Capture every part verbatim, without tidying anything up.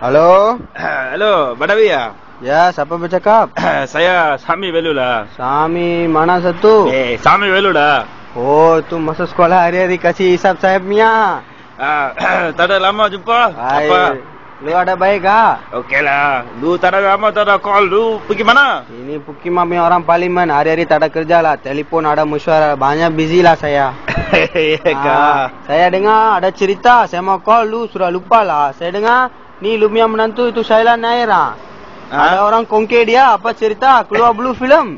Halo? Halo, Badawi ya? Ya, siapa bercakap? Saya Sami Belula. Sami, mana satu? Eh, Sami Belula. Oh, tu masuk sekolah hari-hari kasih hisap sahib Mia. Ah, tak ada lama jumpa. Hai, Apa? lu ada baik ah? Okey lah. Lu tak ada lama, tak ada call. Lu pergi mana? Ini Pukima punya orang parlimen. Hari-hari tak ada kerja lah. Telefon ada mesyuarat. Banyak busy lah saya. Ya Ah, saya dengar ada cerita. Saya mau call lu, sudah lupa lah. Saya dengar ni lu punya menantu itu Shaila Naira. Ada orang kongke dia. Apa cerita? Keluar blue film.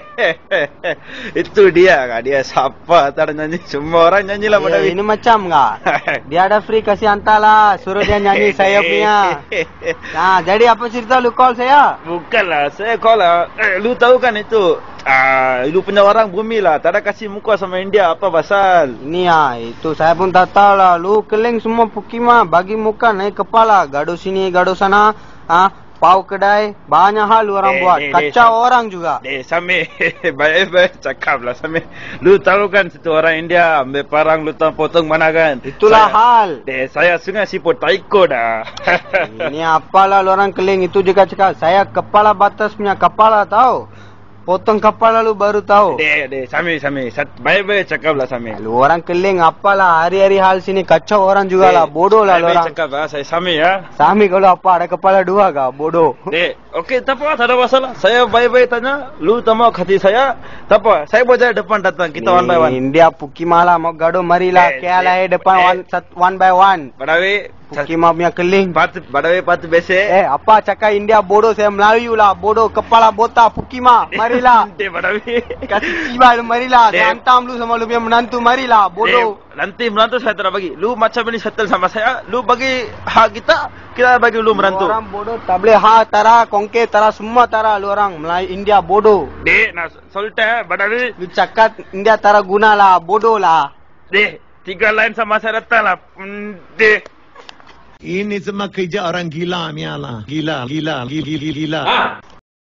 Itu dia kan. Dia siapa? Tak ada nyanyi. Semua orang nyanyi lah Eh, Badawi. ini macam enggak? Dia ada free kasih hantar lah. Suruh dia nyanyi saya punya. Nah, jadi apa cerita lu call saya? Bukanlah, saya call lah. Eh, lu tahu kan itu? Ah, lu punya orang bumi lah. Tak ada kasih muka sama India. Apa pasal? Ini ya, itu saya pun tak tahu lah. Lu keling semua Pukima. Bagi muka naik kepala. Gaduh sini, gaduh sana. Ah, pau kedai. Banyak hal lu orang Eh, buat. eh, Kacau eh, orang juga. Eh, Sami. Baik-baik cakap lah, Sami. Lu tahu kan situ orang India ambil parang lu tahu potong mana kan? Itulah saya, hal. Eh, saya sungai siput taiko dah. Ini apalah lu orang keling. Itu juga cakap. Saya kepala batas punya kepala tahu. Potong kepala lu baru tahu. Deh, deh, Sami, Sami. Sat- Baik-baik cakap lah, Sami. Lu orang keling apalah. Hari-hari hal sini kacau orang juga lah. Bodoh lah lu Baik-baik orang. cakap lah, saya Sami ya. Sami kalau apa ada kepala dua kah? Bodoh. Deh, okey, tak apa, tak ada masalah. Saya baik-baik tanya, lu tak mau hati saya, tak apa. Saya boleh depan datang, kita one by one. India Pukima lah mau gaduh marilah. Eh, Kaya lah eh, depan eh. one, sat- one by one. Badawi, Pukima punya keling. patu, Badawi patu bese. Eh apa cakap India bodoh, saya Melayu lah. Bodoh kepala botak Pukima. Marilah. Deh, Badawi. Kasih tiba lu marilah. Eh. Saya hantam lu sama lu punya menantu marilah. Bodoh. Eh, nanti menantu saya tak bagi. Lu macam ini settle sama saya, lu bagi hak kita, kita bagi lu menantu. Lu orang bodoh tak boleh ha tara kongke tara semua tara lu orang Melayu India bodoh. Deh, nah solta Badawi. Lu cakap India tara guna lah. Bodoh lah. Deh, tiga line sama saya datang lah. Hmm, Deh. Ini semua kerja orang gila, mialah. Gila, gila, gila, gila. Ah.